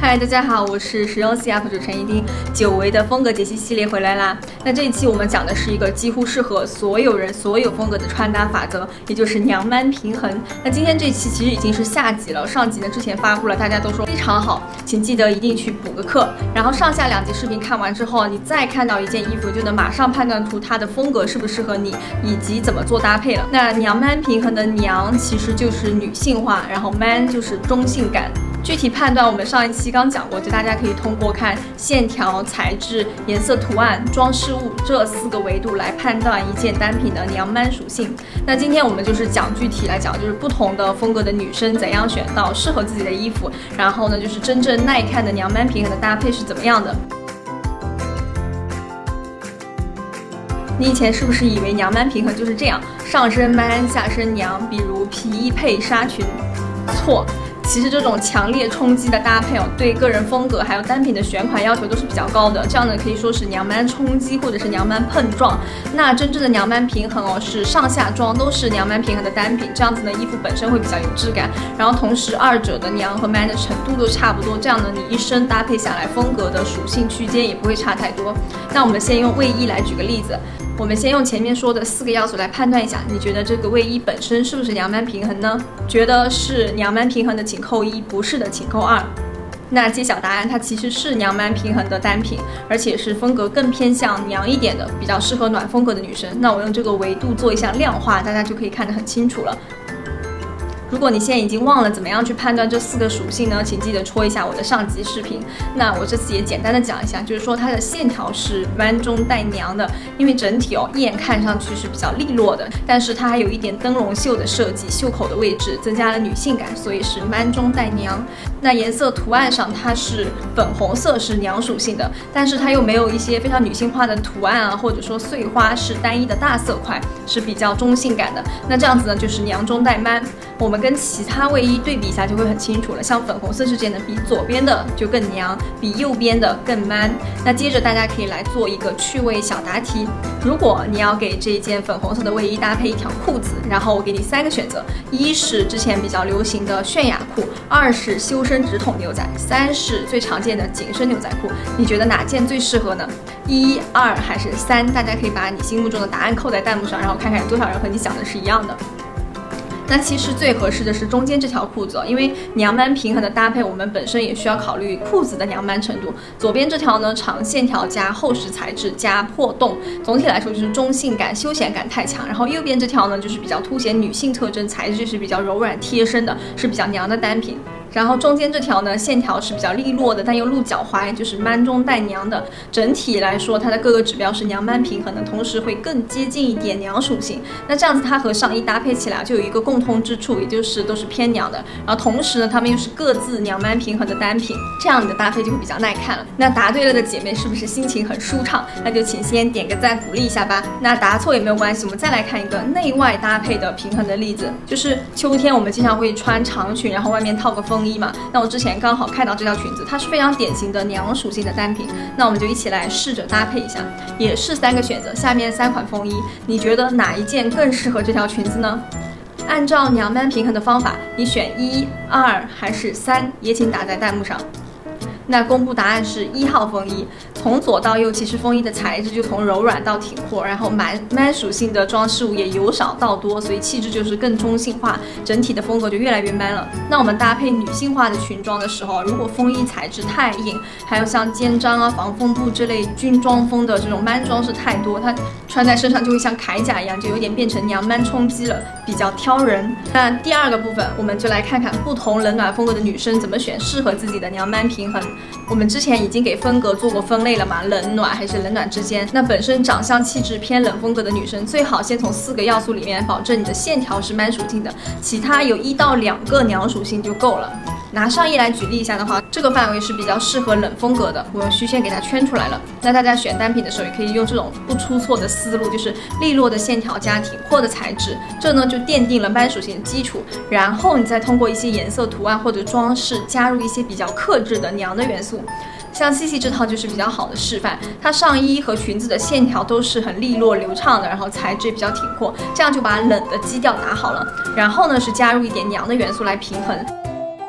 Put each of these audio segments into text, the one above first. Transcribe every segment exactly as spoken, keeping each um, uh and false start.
嗨，大家好，我是实用系 U P 主陈一丁，久违的风格解析系列回来啦。那这一期我们讲的是一个几乎适合所有人、所有风格的穿搭法则，也就是娘 man 平衡。那今天这一期其实已经是下集了，上集呢之前发布了，大家都说非常好，请记得一定去补个课。然后上下两集视频看完之后，你再看到一件衣服，就能马上判断出它的风格适不适合你，以及怎么做搭配了。那娘 man 平衡的娘其实就是女性化，然后 man 就是中性感。具体判断我们上一期刚讲过，就大家可以通过看线条、材质、颜色、图案、装饰物这四个维度来判断一件单品的娘 man 属性。那今天我们就是讲具体来讲，就是不同的风格的女生怎样选到适合自己的衣服，然后呢，就是真正耐看的娘 man 平衡的搭配是怎么样的。你以前是不是以为娘 man 平衡就是这样，上身 man 下身娘，比如皮衣配纱裙？错。其实这种强烈冲击的搭配哦，对个人风格还有单品的选款要求都是比较高的。这样呢可以说是娘 man 冲击或者是娘 man 碰撞。那真正的娘 man 平衡哦，是上下装都是娘 man 平衡的单品，这样子呢衣服本身会比较有质感，然后同时二者的娘和 man 的程度都差不多，这样呢你一身搭配下来风格的属性区间也不会差太多。那我们先用卫衣来举个例子。我们先用前面说的四个要素来判断一下，你觉得这个卫衣本身是不是娘 man 平衡呢？觉得是娘 man 平衡的请扣一，不是的请扣二。那揭晓答案，它其实是娘 man 平衡的单品，而且是风格更偏向娘一点的，比较适合暖风格的女生。那我用这个维度做一下量化，大家就可以看得很清楚了。如果你现在已经忘了怎么样去判断这四个属性呢，请记得戳一下我的上集视频。那我这次也简单的讲一下，就是说它的线条是 man 中带娘的，因为整体哦一眼看上去是比较利落的，但是它还有一点灯笼袖的设计，袖口的位置增加了女性感，所以是 man 中带娘。那颜色图案上它是粉红色，是娘属性的，但是它又没有一些非常女性化的图案啊，或者说碎花，是单一的大色块，是比较中性感的。那这样子呢，就是娘中带 man。我们跟其他卫衣对比一下就会很清楚了，像粉红色这件呢，比左边的就更娘，比右边的更 man。那接着大家可以来做一个趣味小答题，如果你要给这一件粉红色的卫衣搭配一条裤子，然后我给你三个选择，一是之前比较流行的泫雅裤，二是修身直筒牛仔，三是最常见的紧身牛仔裤，你觉得哪件最适合呢？一、二还是三？大家可以把你心目中的答案扣在弹幕上，然后看看有多少人和你想的是一样的。那其实最合适的是中间这条裤子，因为娘 man 平衡的搭配，我们本身也需要考虑裤子的娘 man 程度。左边这条呢，长线条加厚实材质加破洞，总体来说就是中性感、休闲感太强。然后右边这条呢，就是比较凸显女性特征，材质是比较柔软贴身的，是比较娘的单品。然后中间这条呢，线条是比较利落的，但又露脚踝，就是 man 中带娘的。整体来说，它的各个指标是娘 man 平衡的，同时会更接近一点娘属性。那这样子它和上衣搭配起来就有一个共通之处，也就是都是偏娘的。然后同时呢，它们又是各自娘 man 平衡的单品，这样你的搭配就会比较耐看了。那答对了的姐妹是不是心情很舒畅？那就请先点个赞鼓励一下吧。那答错也没有关系，我们再来看一个内外搭配的平衡的例子，就是秋天我们经常会穿长裙，然后外面套个风衣嘛。那我之前刚好看到这条裙子，它是非常典型的娘属性的单品，那我们就一起来试着搭配一下，也是三个选择，下面三款风衣，你觉得哪一件更适合这条裙子呢？按照娘 man 平衡的方法，你选一、二还是三？也请打在弹幕上。那公布答案是一号风衣，从左到右，其实风衣的材质就从柔软到挺阔，然后 man man 属性的装饰物也由少到多，所以气质就是更中性化，整体的风格就越来越 man 了。那我们搭配女性化的裙装的时候，如果风衣材质太硬，还有像肩章啊、防风布这类军装风的这种 man 装饰太多，它穿在身上就会像铠甲一样，就有点变成娘 man 冲击了，比较挑人。那第二个部分，我们就来看看不同冷暖风格的女生怎么选适合自己的娘 man 平衡。我们之前已经给风格做过分类了嘛，冷暖还是冷暖之间。那本身长相气质偏冷风格的女生，最好先从四个要素里面保证你的线条是 man 属性的，其他有一到两个娘属性就够了。拿上衣来举例一下的话，这个范围是比较适合冷风格的，我用虚线给它圈出来了。那大家选单品的时候，也可以用这种不出错的思路，就是利落的线条加挺阔的材质，这呢就奠定了 man 属性的基础。然后你再通过一些颜色、图案或者装饰，加入一些比较克制的娘的元素。像 C C 这套就是比较好的示范，它上衣和裙子的线条都是很利落流畅的，然后材质也比较挺阔，这样就把冷的基调打好了。然后呢是加入一点娘的元素来平衡。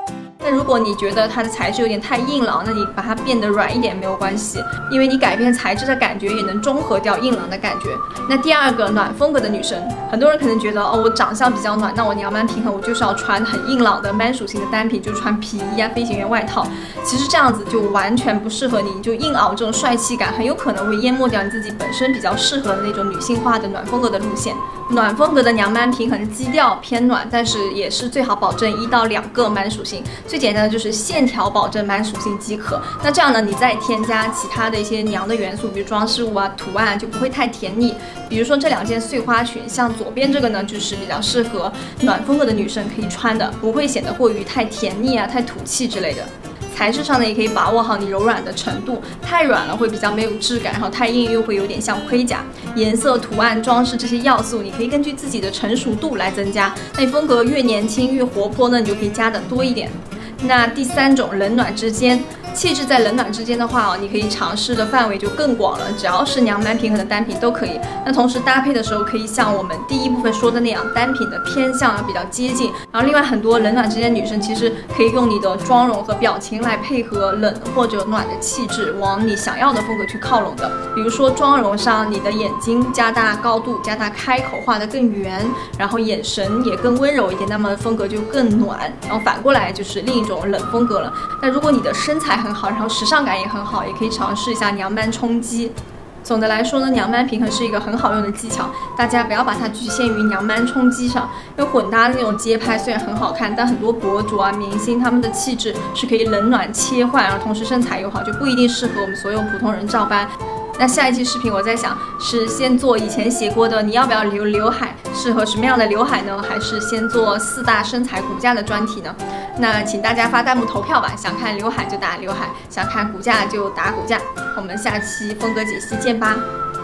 那如果你觉得它的材质有点太硬朗，那你把它变得软一点没有关系，因为你改变材质的感觉也能中和掉硬朗的感觉。那第二个暖风格的女生，很多人可能觉得哦，我长相比较暖，那我娘蛮平衡，我就是要穿很硬朗的 man 属性的单品，就穿皮衣啊、飞行员外套。其实这样子就完全不适合你，你就硬熬这种帅气感，很有可能会淹没掉你自己本身比较适合的那种女性化的暖风格的路线。暖风格的娘man平衡基调偏暖，但是也是最好保证一到两个 man 属性。最简单的就是线条保证 man 属性即可。那这样呢，你再添加其他的一些娘的元素，比如装饰物啊、图案，就不会太甜腻。比如说这两件碎花裙，像左边这个呢，就是比较适合暖风格的女生可以穿的，不会显得过于太甜腻啊、太土气之类的。材质上呢，也可以把握好你柔软的程度，太软了会比较没有质感，然后太硬又会有点像盔甲。颜色、图案、装饰这些要素，你可以根据自己的成熟度来增加。那你风格越年轻越活泼呢，你就可以加的多一点。那第三种冷暖之间，气质在冷暖之间的话哦，你可以尝试的范围就更广了，只要是娘蛮平衡的单品都可以。那同时搭配的时候，可以像我们第一部分说的那样，单品的偏向要比较接近。然后另外很多冷暖之间的女生，其实可以用你的妆容和表情来配合冷或者暖的气质，往你想要的风格去靠拢的。比如说妆容上，你的眼睛加大高度，加大开口，画得更圆，然后眼神也更温柔一点，那么风格就更暖。然后反过来就是另一种冷风格了。那如果你的身材很好，然后时尚感也很好，也可以尝试一下娘man冲击。总的来说呢，娘man平衡是一个很好用的技巧，大家不要把它局限于娘man冲击上，因为混搭的那种街拍虽然很好看，但很多博主啊、明星他们的气质是可以冷暖切换，然后同时身材又好，就不一定适合我们所有普通人照搬。那下一期视频我在想，是先做以前写过的你要不要留刘海，适合什么样的刘海呢？还是先做四大身材骨架的专题呢？那请大家发弹幕投票吧，想看刘海就打刘海，想看骨架就打骨架。我们下期风格解析见吧。